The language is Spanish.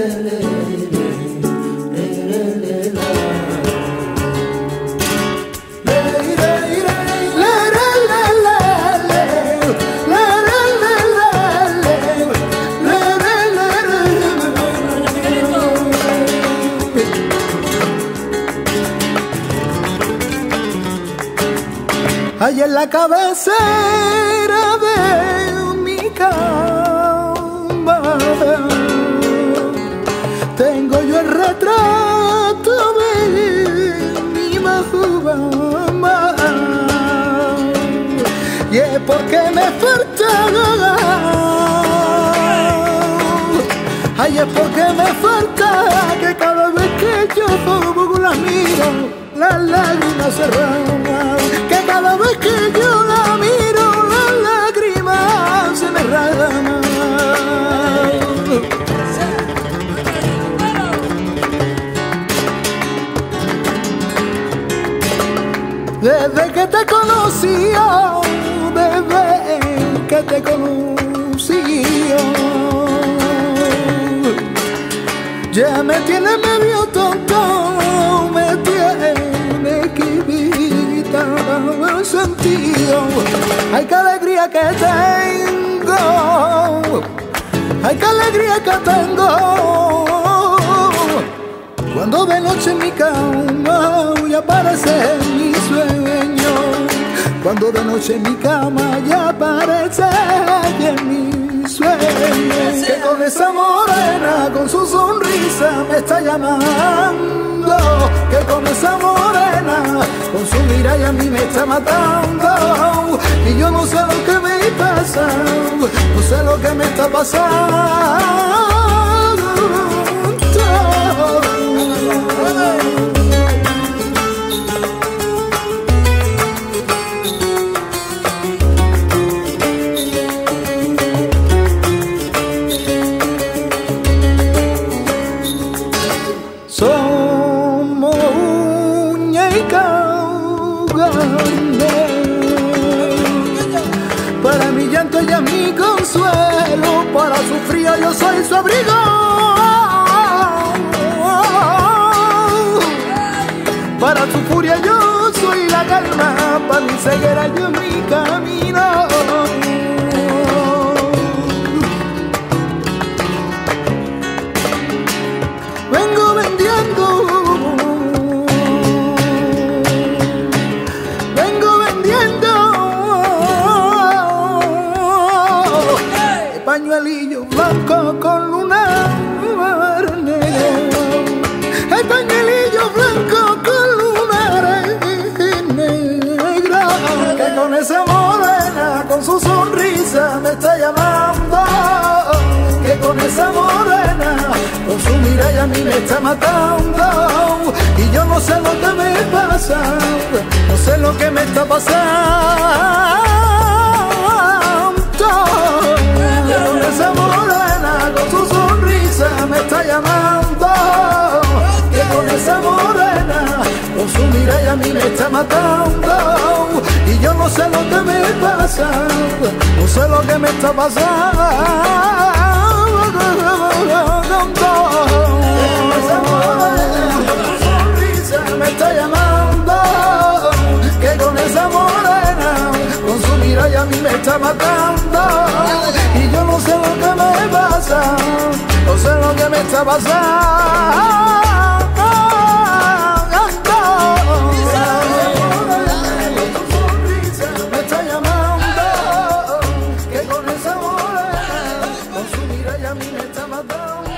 Ahí en la cabecera de mi cama tengo yo el retrato de mi mamá, y es porque me falta, ay, es porque me falta que cada vez que yo la miro las lágrimas se derraman, que cada vez que yo la miro las lágrimas se me derraman. Desde que te conocí, desde que te conocí, ya me tiene medio tonto, me tiene que quitar el sentido. Ay, qué alegría que tengo, ay, qué alegría que tengo, cuando de noche en mi cama ya aparece mi sueño, cuando de noche en mi cama ya aparece mi sueño, que con esa morena, con su sonrisa me está llamando, que con esa morena, con su mirada a mí me está matando, y yo no sé lo que me pasa, no sé lo que me está pasando. Somos uña y carne, para mi llanto y a mi consuelo, para su frío yo soy su abrigo, para su furia yo soy la calma, para mi ceguera yo mi camino. Vengo vendiendo pañuelillo blanco con lunar negro, el pañuelillo blanco con lunar negro, que con esa morena, con su sonrisa me está llamando, que con esa morena, con su mirada a mí me está matando, y yo no sé lo que me pasa, no sé lo que me está pasando. Que con esa morena, con su sonrisa me está llamando, que con esa morena, con su mirada a mí me está matando, y yo no sé lo que me pasa, no sé lo que me está pasando. Me está llamando, que con esa morena, con su mirada a mí me está matando, y yo no sé lo que me pasa, no sé lo que me está pasando. Me está llamando, que con esa morena, con su mirada a mí me está matando.